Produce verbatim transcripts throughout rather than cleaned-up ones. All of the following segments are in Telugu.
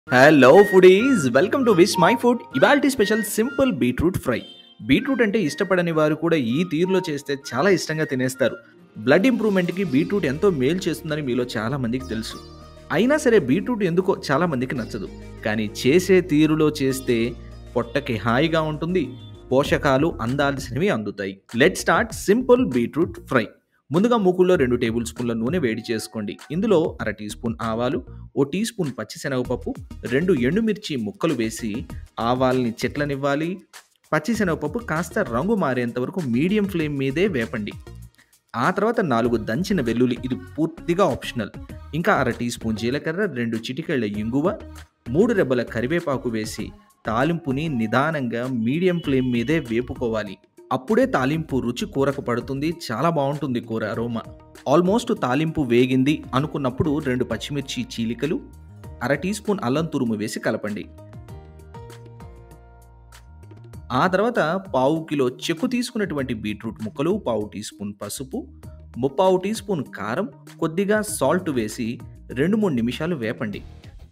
Hello foodies, welcome to Vismai food. ఇవాల్టి special simple beetroot fry. Beetroot అంటే ఇష్టపడని వారు కూడా ఈ తీరులో చేస్తే చాలా ఇష్టంగా తినేస్తారు. బ్లడ్ ఇంప్రూవ్మెంట్కి బీట్రూట్ ఎంతో మేలు చేస్తుందని మీలో చాలా మందికి తెలుసు. అయినా సరే బీట్రూట్ ఎందుకో చాలా మందికి నచ్చదు. కానీ చేసే తీరులో చేస్తే పొట్టకి హాయిగా ఉంటుంది, పోషకాలు అందాల్సినవి అందుతాయి. Let start simple beetroot fry. ముందుగా మూకుల్లో రెండు టేబుల్ స్పూన్ల నూనె వేడి చేసుకోండి. ఇందులో అర టీ స్పూన్ ఆవాలు, ఓ టీ స్పూన్ పచ్చిశనగపప్పు, రెండు ఎండుమిర్చి ముక్కలు వేసి ఆవాల్ని చెట్లనివ్వాలి. పచ్చిశనగపప్పు కాస్త రంగు మారేంత వరకు మీడియం ఫ్లేమ్ మీదే వేపండి. ఆ తర్వాత నాలుగు దంచిన వెల్లుల్లి, ఇది పూర్తిగా ఆప్షనల్. ఇంకా అర టీ స్పూన్ జీలకర్ర, రెండు చిటికెళ్ల ఇంగువ, మూడు రెబ్బల కరివేపాకు వేసి తాలింపుని నిదానంగా మీడియం ఫ్లేమ్ మీదే వేపుకోవాలి. అప్పుడే తాలింపు రుచి కూరకు పడుతుంది, చాలా బాగుంటుంది కూర అరోమా. ఆల్మోస్ట్ తాలింపు వేగింది అనుకున్నప్పుడు రెండు పచ్చిమిర్చి చీలికలు, అర టీ స్పూన్ అల్లం తురుము వేసి కలపండి. ఆ తర్వాత పావు కిలో చెక్కు తీసుకున్నటువంటి బీట్రూట్ ముక్కలు, పావు టీ స్పూన్ పసుపు, ముప్పావు టీ స్పూన్ కారం, కొద్దిగా సాల్ట్ వేసి రెండు మూడు నిమిషాలు వేపండి.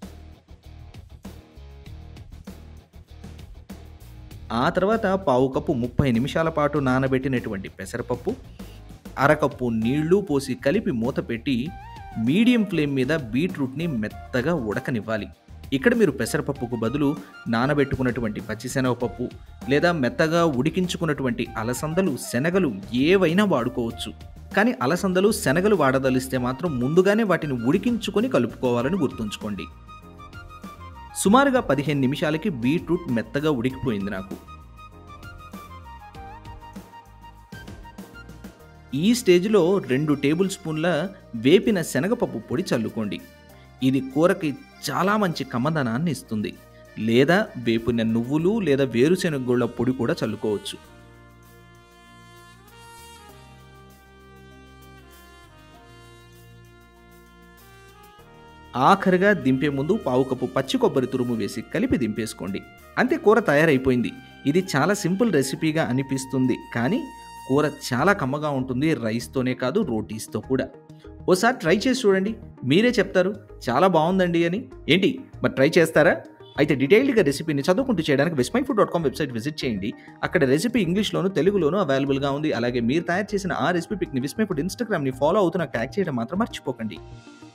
ఆ తర్వాత పావు కప్పు ముప్పై నిమిషాల పాటు నానబెట్టినటువంటి పెసరపప్పు, అరకప్పు నీళ్లు పోసి కలిపి మూత పెట్టి మీడియం ఫ్లేమ్ మీద బీట్రూట్ని మెత్తగా ఉడకనివ్వాలి. ఇక్కడ మీరు పెసరపప్పుకు బదులు నానబెట్టుకున్నటువంటి పచ్చిశనగపప్పు లేదా మెత్తగా ఉడికించుకున్నటువంటి అలసందలు, శనగలు ఏవైనా వాడుకోవచ్చు. కానీ అలసందలు, శనగలు వాడదలిస్తే మాత్రం ముందుగానే వాటిని ఉడికించుకొని కలుపుకోవాలని గుర్తుంచుకోండి. సుమారుగా పదిహేను నిమిషాలకి బీట్రూట్ మెత్తగా ఉడికిపోయింది నాకు. ఈ స్టేజ్లో రెండు టేబుల్ స్పూన్ల వేపిన శనగపప్పు పొడి చల్లుకోండి. ఇది కూరకి చాలా మంచి కమ్మదనాన్ని ఇస్తుంది. లేదా వేపిన నువ్వులు లేదా వేరుశెనగ గుళ్ళ పొడి కూడా చల్లుకోవచ్చు. ఆఖరిగా దింపే ముందు పావు కప్పు పచ్చి కొబ్బరి తురుము వేసి కలిపి దింపేసుకోండి. అంతే, కూర తయారైపోయింది. ఇది చాలా సింపుల్ రెసిపీగా అనిపిస్తుంది, కానీ కూర చాలా కమ్మగా ఉంటుంది. రైస్తోనే కాదు, రోటీస్తో కూడా. ఓసారి ట్రై చేసి చూడండి, మీరే చెప్తారు చాలా బాగుందండి అని. ఏంటి మరి ట్రై చేస్తారా? అయితే డీటెయిల్డ్గా రెసిపీని చదువుకుంటూ చేయడానికి Vismai food dot com website visit చేయండి. అక్కడ రెసిపీ ఇంగ్లీష్లోను తెలుగులోను అవైలబుల్గా ఉంది. అలాగే మీరు తయారు చేసిన ఆ రెసిపీ పిక్ని విస్మై ఫుడ్ ఇన్స్టాగ్రామ్ని ఫాలో అవుతూ నాకు ట్యాగ్ చేయడం మాత్రం మర్చిపోకండి.